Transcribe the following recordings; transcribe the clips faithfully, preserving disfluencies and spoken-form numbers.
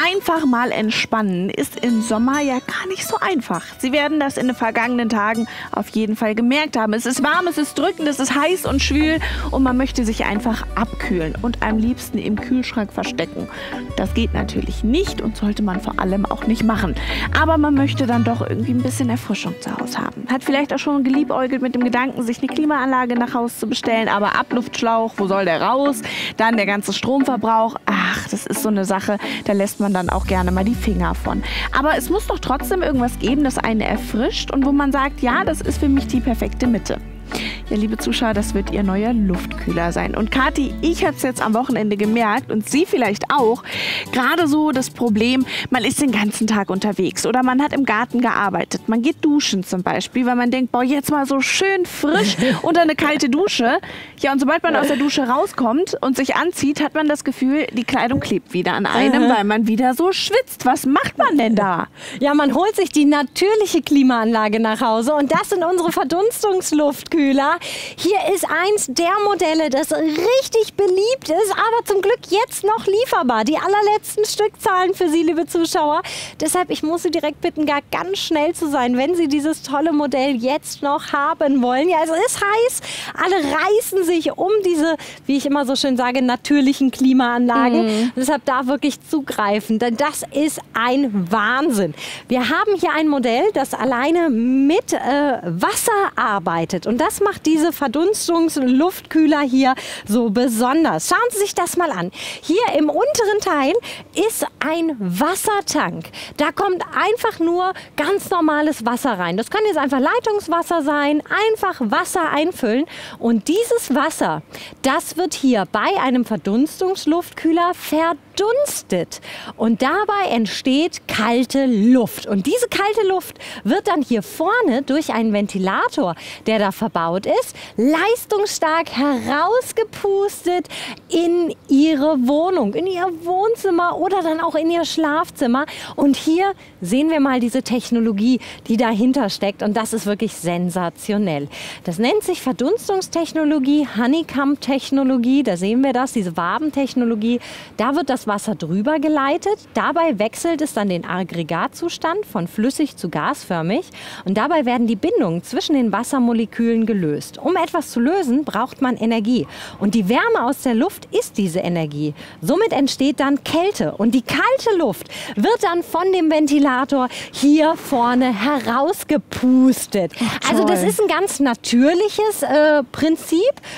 Einfach mal entspannen ist im Sommer ja gar nicht so einfach. Sie werden das in den vergangenen Tagen auf jeden Fall gemerkt haben. Es ist warm, es ist drückend, es ist heiß und schwül und man möchte sich einfach abkühlen und am liebsten im Kühlschrank verstecken. Das geht natürlich nicht und sollte man vor allem auch nicht machen. Aber man möchte dann doch irgendwie ein bisschen Erfrischung zu Hause haben. Hat vielleicht auch schon geliebäugelt mit dem Gedanken, sich eine Klimaanlage nach Hause zu bestellen, aber Abluftschlauch, wo soll der raus? Dann der ganze Stromverbrauch. Ach, das ist so eine Sache, da lässt man dann auch gerne mal die Finger von. Aber es muss doch trotzdem irgendwas geben, das einen erfrischt und wo man sagt, ja, das ist für mich die perfekte Mitte. Ja, liebe Zuschauer, das wird Ihr neuer Luftkühler sein. Und Kathi, ich habe es jetzt am Wochenende gemerkt und Sie vielleicht auch, gerade so das Problem, man ist den ganzen Tag unterwegs oder man hat im Garten gearbeitet. Man geht duschen zum Beispiel, weil man denkt, boah, jetzt mal so schön frisch unter eine kalte Dusche. Ja, und sobald man aus der Dusche rauskommt und sich anzieht, hat man das Gefühl, die Kleidung klebt wieder an einem, weil man wieder so schwitzt. Was macht man denn da? Ja, man holt sich die natürliche Klimaanlage nach Hause und das sind unsere Verdunstungsluftkühler. Hier ist eins der Modelle, das richtig beliebt ist, aber zum Glück jetzt noch lieferbar. Die allerletzten Stückzahlen für Sie, liebe Zuschauer. Deshalb, ich muss Sie direkt bitten, gar ganz schnell zu sein, wenn Sie dieses tolle Modell jetzt noch haben wollen. Ja, es ist heiß. Alle reißen sich um diese, wie ich immer so schön sage, natürlichen Klimaanlagen. Mhm. Deshalb da wirklich zugreifen, denn das ist ein Wahnsinn. Wir haben hier ein Modell, das alleine mit äh, Wasser arbeitet und das Das macht diese Verdunstungsluftkühler hier so besonders. Schauen Sie sich das mal an. Hier im unteren Teil ist ein Wassertank. Da kommt einfach nur ganz normales Wasser rein. Das kann jetzt einfach Leitungswasser sein, einfach Wasser einfüllen. Und dieses Wasser, das wird hier bei einem Verdunstungsluftkühler verdunstet. Und dabei entsteht kalte Luft. Und diese kalte Luft wird dann hier vorne durch einen Ventilator, der da verbaut ist, leistungsstark herausgepustet in Ihre Wohnung, in Ihr Wohnzimmer oder dann auch in Ihr Schlafzimmer. Und hier sehen wir mal diese Technologie, die dahinter steckt. Und das ist wirklich sensationell. Das nennt sich Verdunstungstechnologie, Honeycomb-Technologie. Da sehen wir das, diese Wabentechnologie. Da wird das Wasser drüber geleitet. Dabei wechselt es dann den Aggregatzustand von flüssig zu gasförmig. Und dabei werden die Bindungen zwischen den Wassermolekülen gelöst. Um etwas zu lösen, braucht man Energie. Und die Wärme aus der Luft ist diese Energie. Somit entsteht dann Kälte. Und die kalte Luft wird dann von dem Ventilator hier vorne herausgepustet. Ach, also das ist ein ganz natürliches äh, Prinzip,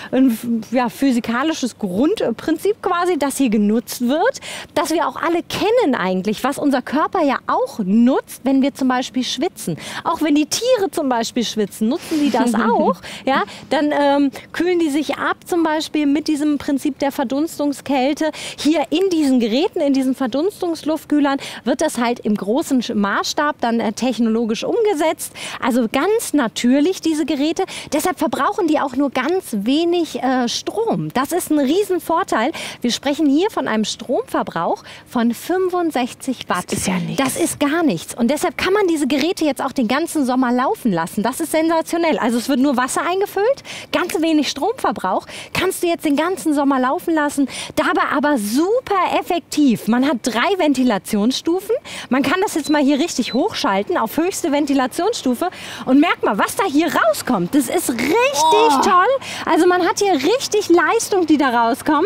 ein ja, physikalisches Grundprinzip quasi, das hier genutzt wird, das wir auch alle kennen eigentlich, was unser Körper ja auch nutzt, wenn wir zum Beispiel schwitzen. Auch wenn die Tiere zum Beispiel schwitzen, nutzen sie das auch. Ja, dann ähm, kühlen die sich ab, zum Beispiel mit diesem Prinzip der Verdunstungskälte. Hier in diesen Geräten, in diesen Verdunstungsluftkühlern, wird das halt im großen Maßstab dann äh, technologisch umgesetzt. Also ganz natürlich, diese Geräte. Deshalb verbrauchen die auch nur ganz wenig äh, Strom. Das ist ein Riesenvorteil. Wir sprechen hier von einem Stromverbrauch von fünfundsechzig Watt. Das ist ja nichts. Das ist gar nichts. Und deshalb kann man diese Geräte jetzt auch den ganzen Sommer laufen lassen. Das ist sensationell. Also es wird nur Wasser eingefüllt, ganz wenig Stromverbrauch, kannst du jetzt den ganzen Sommer laufen lassen, dabei aber super effektiv. Man hat drei Ventilationsstufen, man kann das jetzt mal hier richtig hochschalten auf höchste Ventilationsstufe und merkt mal, was da hier rauskommt. Das ist richtig oh. toll. Also man hat hier richtig Leistung, die da rauskommt.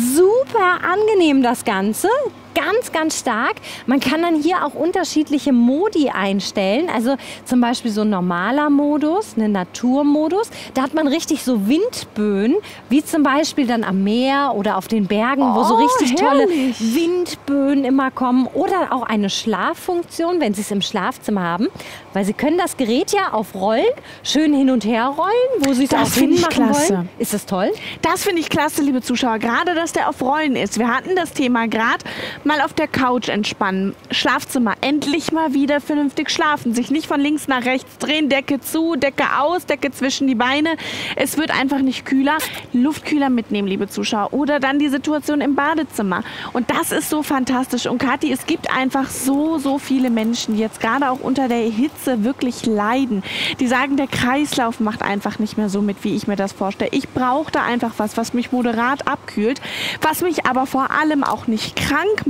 Super angenehm das Ganze. Ganz, ganz stark. Man kann dann hier auch unterschiedliche Modi einstellen. Also zum Beispiel so ein normaler Modus, ein Naturmodus. Da hat man richtig so Windböen, wie zum Beispiel dann am Meer oder auf den Bergen, oh, wo so richtig herrlich. tolle Windböen immer kommen. Oder auch eine Schlaffunktion, wenn Sie es im Schlafzimmer haben. Weil Sie können das Gerät ja auf Rollen schön hin und her rollen, wo Sie es auch hinmachen wollen. Ist das toll? Das finde ich klasse, liebe Zuschauer. Gerade, dass der auf Rollen ist. Wir hatten das Thema gerade. Mal auf der Couch entspannen, Schlafzimmer, endlich mal wieder vernünftig schlafen, sich nicht von links nach rechts drehen, Decke zu, Decke aus, Decke zwischen die Beine. Es wird einfach nicht kühler. Luftkühler mitnehmen, liebe Zuschauer. Oder dann die Situation im Badezimmer. Und das ist so fantastisch. Und Kathi, es gibt einfach so, so viele Menschen, die jetzt gerade auch unter der Hitze wirklich leiden. Die sagen, der Kreislauf macht einfach nicht mehr so mit, wie ich mir das vorstelle. Ich brauche da einfach was, was mich moderat abkühlt, was mich aber vor allem auch nicht krank macht.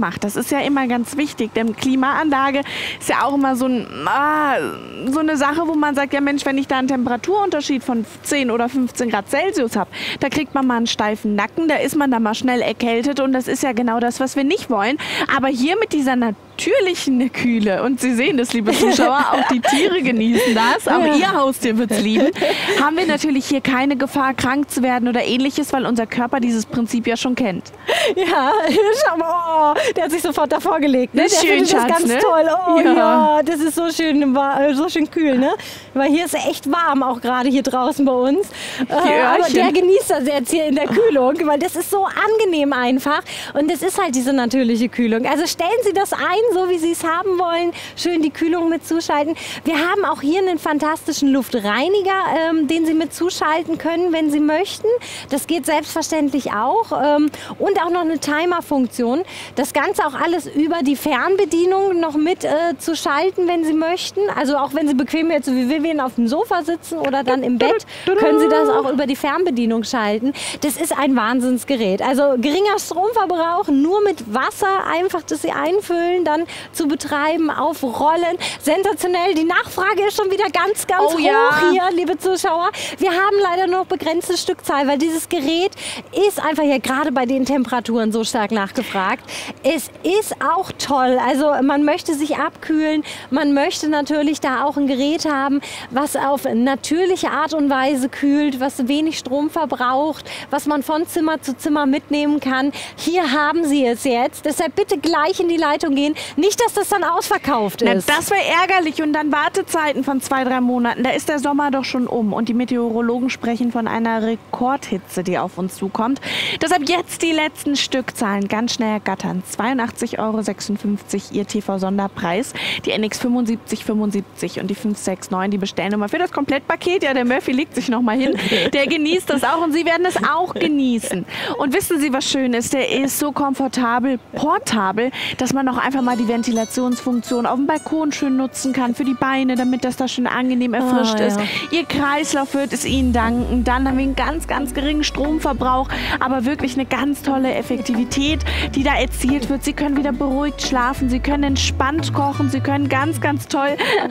macht. Das ist ja immer ganz wichtig, denn Klimaanlage ist ja auch immer so, ein, ah, so eine Sache, wo man sagt, ja Mensch, wenn ich da einen Temperaturunterschied von zehn oder fünfzehn Grad Celsius habe, da kriegt man mal einen steifen Nacken, da ist man da mal schnell erkältet und das ist ja genau das, was wir nicht wollen. Aber hier mit dieser natürlichen Kühle, und Sie sehen das, liebe Zuschauer, auch die Tiere genießen das, auch ja. Ihr Haustier wird es lieben, haben wir natürlich hier keine Gefahr, krank zu werden oder ähnliches, weil unser Körper dieses Prinzip ja schon kennt. Ja, schau mal, oh, der hat sich sofort davor gelegt. Ne? Das ist schön, das Schatz, ganz ne? toll. Oh ja. Ja. Das ist so schön, so schön kühl, ne? Weil hier ist echt warm, auch gerade hier draußen bei uns. Äh, aber der genießt das jetzt hier in der Kühlung, weil das ist so angenehm einfach. Und das ist halt diese natürliche Kühlung. Also stellen Sie das ein, so wie Sie es haben wollen. Schön die Kühlung mit zuschalten. Wir haben auch hier einen fantastischen Luftreiniger, ähm, den Sie mit zuschalten können, wenn Sie möchten. Das geht selbstverständlich auch. Ähm, und auch noch eine Timer-Funktion. Das Ganze auch alles über die Fernbedienung noch mit äh, zu schalten, wenn Sie möchten. Also auch wenn Sie bequem jetzt, so wie Vivian, auf dem Sofa sitzen oder dann im Bett, können Sie das auch über die Fernbedienung schalten. Das ist ein Wahnsinnsgerät. Also geringer Stromverbrauch, nur mit Wasser einfach, das Sie einfüllen, dann zu betreiben, aufrollen. Sensationell. Die Nachfrage ist schon wieder ganz, ganz oh, hoch ja. hier, liebe Zuschauer. Wir haben leider nur noch begrenzte Stückzahl, weil dieses Gerät ist einfach ja gerade bei den Temperaturen so stark nachgefragt. Es ist auch toll. Also man möchte sich abkühlen. Man möchte natürlich da auch ein Gerät haben, was auf natürliche Art und Weise kühlt, was wenig Strom verbraucht, was man von Zimmer zu Zimmer mitnehmen kann. Hier haben Sie es jetzt. Deshalb bitte gleich in die Leitung gehen. Nicht, dass das dann ausverkauft ist. Na, das wäre ärgerlich. Und dann Wartezeiten von zwei, drei Monaten. Da ist der Sommer doch schon um. Und die Meteorologen sprechen von einer Rekordhitze, die auf uns zukommt. Deshalb jetzt die letzten Stückzahlen ganz schnell ergattern. zweiundachtzig Euro sechsundfünfzig Ihr T V-Sonderpreis. Die N X fünfundsiebzig fünfundsiebzig und die fünf sechs neun, die Bestellnummer für das Komplettpaket. Ja, der Murphy legt sich noch mal hin. Der genießt das auch und Sie werden es auch genießen. Und wissen Sie, was schön ist? Der ist so komfortabel, portabel, dass man auch einfach mal die Ventilationsfunktion auf dem Balkon schön nutzen kann für die Beine, damit das da schön angenehm erfrischt oh, ja. ist. Ihr Kreislauf wird es Ihnen danken. Dann haben wir einen ganz, ganz geringen Stromverbrauch, aber wirklich eine ganz tolle Effektivität, die da erzielt wird. Sie können wieder beruhigt schlafen, Sie können entspannt kochen, Sie können ganz, ganz toll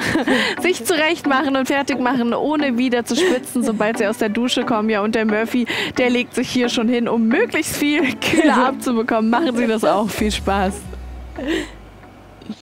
sich zurecht machen und fertig machen, ohne wieder zu schwitzen, sobald Sie aus der Dusche kommen. Ja, und der Murphy, der legt sich hier schon hin, um möglichst viel Kühle abzubekommen. Machen Sie das auch. Viel Spaß.